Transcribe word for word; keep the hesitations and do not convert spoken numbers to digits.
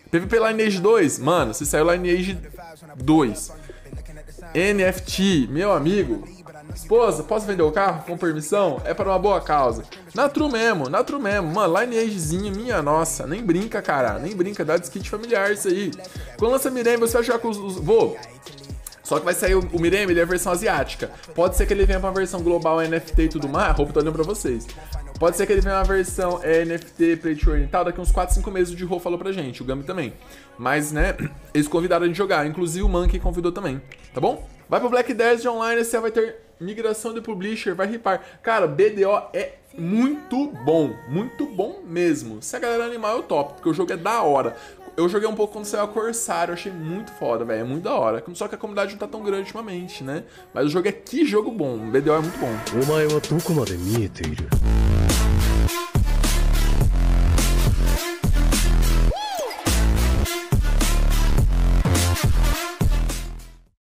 P V P Lineage dois, mano, se saiu Lineage dois. N F T, meu amigo. Esposa, posso vender o carro com permissão? É para uma boa causa. Na true mesmo, na true mesmo. Mano, Lineagezinho, minha nossa. Nem brinca, cara. Nem brinca, dá desquite familiar isso aí. Quando lança Mirem, você vai jogar com os... os... Vou. Só que vai sair o, o Mirem, ele é a versão asiática. Pode ser que ele venha pra uma versão global N F T e tudo mais. Roupa, tô olhando pra vocês. Pode ser que ele venha uma versão é, N F T, Play to Earn e tal, daqui uns quatro, cinco meses o J-Ho falou pra gente, o Gami também. Mas, né, eles convidaram a gente jogar, inclusive o Monkey convidou também, tá bom? Vai pro Black Desert Online, você vai ter migração de publisher, vai ripar. Cara, B D O é muito bom, muito bom mesmo. Se a galera animar, eu topo, porque o jogo é da hora. Eu joguei um pouco quando saiu a Corsário, achei muito foda, velho, é muito da hora. Só que a comunidade não tá tão grande ultimamente, né? Mas o jogo é que jogo bom, o B D O é muito bom.